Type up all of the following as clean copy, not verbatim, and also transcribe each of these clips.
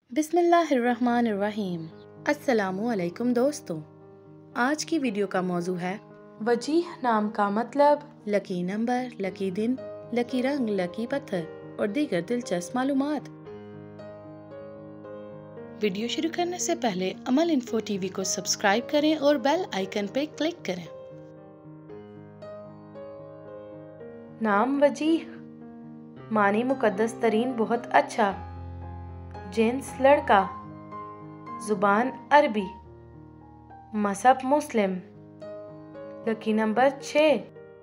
बिस्मिल्लाहिर्रहमानिर्रहीम। अस्सलामुअलैकुम दोस्तों, आज की वीडियो का मौजू है वजीह नाम का मतलब, लकी नंबर, लकी दिन, लकी रंग, लकी पत्थर और दीगर दिलचस्प मालूमात। वीडियो शुरू करने से पहले अमल इन्फो टीवी को सब्सक्राइब करें और बेल आइकन पे क्लिक करें। नाम वजीह, मानी मुकद्दस तरीन, बहुत अच्छा, जिन्स लड़का, जुबान अरबी, मज़हब मुस्लिम, लकी नंबर 6,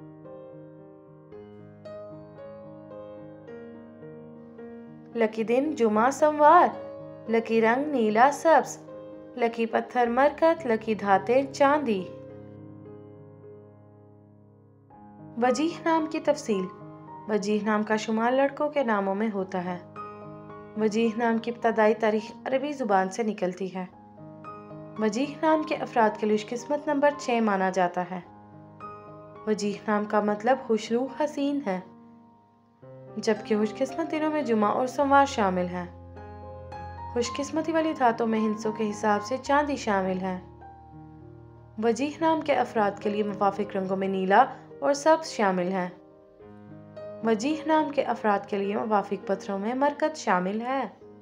लकी दिन जुमा सोमवार, लकी रंग नीला सब्ज, लकी पत्थर मरकत, लकी धाते चांदी। वजीह नाम की तफसील। वजीह नाम का शुमार लड़कों के नामों में होता है। वजीह नाम की इब्तदाई तारीख अरबी ज़ुबान से निकलती है। वजीह नाम के अफराद के लिए खुशकिस्मत नंबर 6 माना जाता है। वजीह नाम का मतलब खुशरू हसीन है, जबकि खुशकिस्मत दिनों में जुमा और सोमवार शामिल हैं। खुशकिस्मती वाली धातों में हिंसों के हिसाब से चांदी शामिल है। वजीह नाम के अफराद के लिए मुवाफिक रंगों में नीला और सब्ज शामिल हैं। वजीह नाम के अफराद के लिए मुवाफिक पत्थरों में मरकत शामिल है।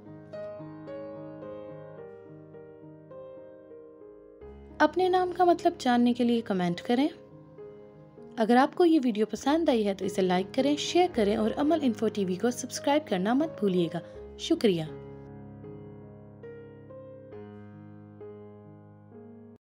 अपने नाम का मतलब जानने के लिए कमेंट करें। अगर आपको ये वीडियो पसंद आई है तो इसे लाइक करें, शेयर करें और अमल इन्फो टीवी को सब्सक्राइब करना मत भूलिएगा। शुक्रिया।